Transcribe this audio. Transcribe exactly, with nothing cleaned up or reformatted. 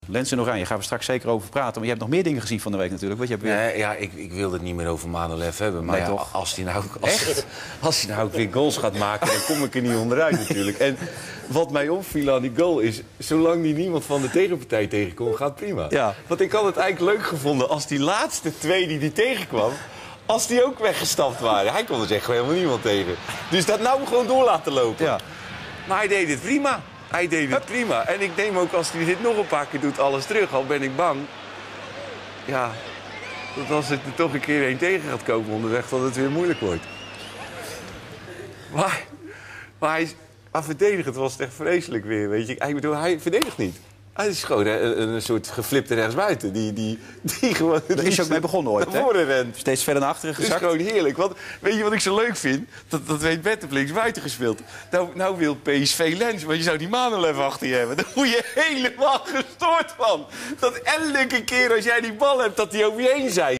Lens in Oranje, gaan we straks zeker over praten. Maar je hebt nog meer dingen gezien van de week natuurlijk. Want je hebt weer... Nee, ja, ik, ik wil het niet meer over Manolev hebben. Maar Nee, ja, toch? als hij nou, als, als hij nou ook weer goals gaat maken, dan kom ik er niet onderuit natuurlijk. En wat mij opviel aan die goal is, zolang die niemand van de tegenpartij tegenkomt, gaat prima. Ja. Want ik had het eigenlijk leuk gevonden als die laatste twee die die tegenkwam, als die ook weggestapt waren. Hij kon er echt gewoon helemaal niemand tegen. Dus dat nou gewoon door laten lopen. Ja. Maar hij deed het prima. Hij deed het prima. En ik neem ook als hij dit nog een paar keer doet, alles terug. Al ben ik bang. Ja, dat als het er toch een keer één tegen gaat komen onderweg, dat het weer moeilijk wordt. Maar, maar hij is, maar verdedigend was het echt vreselijk weer, weet je. Ik bedoel, hij verdedigt niet. Hij is gewoon een, een soort geflipte rechtsbuiten. Die, die, die gewoon... Daar is je ook mee begonnen ooit, naar voren rent. Steeds verder naar achteren Het is gezakt. gewoon heerlijk. Want, weet je wat ik zo leuk vind? Dat, dat weet Bert op links buiten gespeeld. Nou, nou wil P S V Lens, want je zou die Manolev achter je hebben. Daar word je helemaal gestoord van. Dat elke keer als jij die bal hebt, dat die over je heen zei.